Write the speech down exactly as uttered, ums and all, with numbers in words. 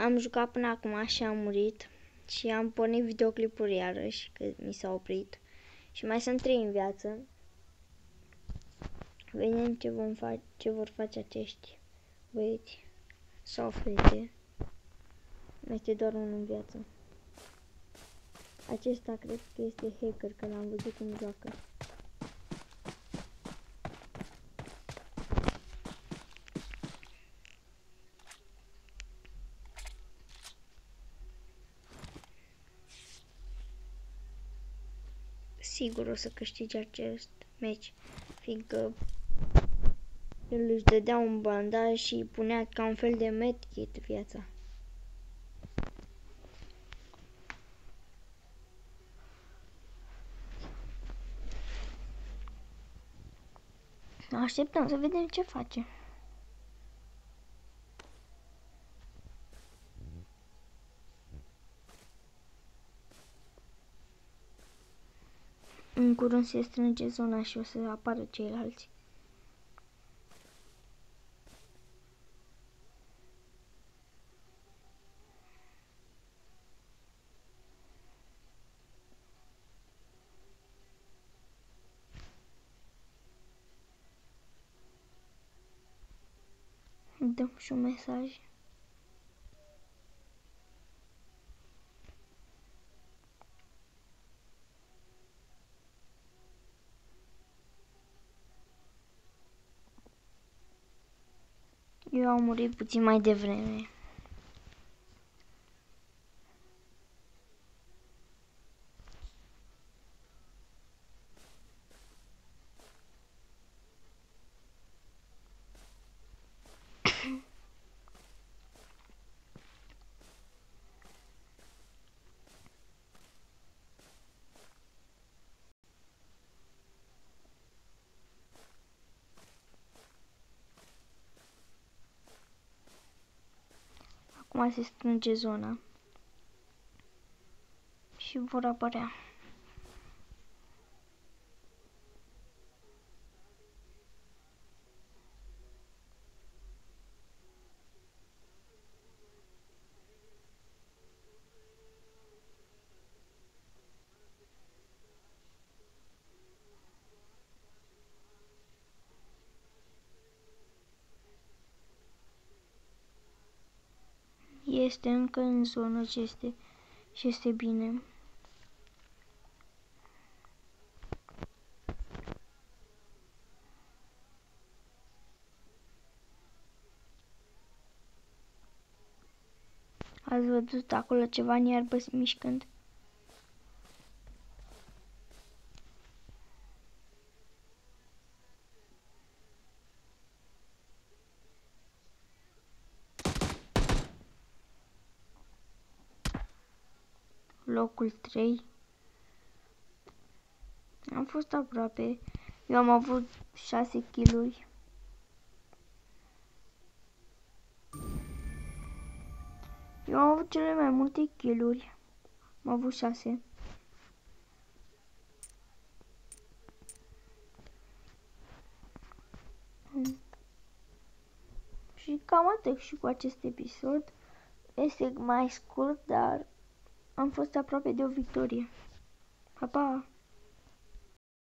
am jucat până acum și am murit și am pornit videoclipuri iarăși, că mi s-a oprit. Și mai sunt trei în viață. Vedem ce, vom face, ce vor face acești băieți sau fete. Mai este doar unul în viață. Acesta cred că este hacker, că l-am văzut cum joacă. Sigur o să câștige acest meci, fiindcă el își dădea un bandaj și îi punea ca un fel de medkit viața. Așteptăm să vedem ce face. În curând se strânge zona și o să apară ceilalți. Dăm și un mesaj. Eu am murit puțin mai devreme. Acum se strânge zona și vor apărea. Este încă în zonă și este, și este bine. Ați văzut acolo ceva în iarbă mișcând? Locul trei. Am fost aproape. Eu am avut șase kill-uri. Eu am avut cele mai multe kill-uri. Am avut șase. Hmm. Și cam atât și cu acest episod. Este mai scurt, dar am fost aproape de o victorie. Pa, pa!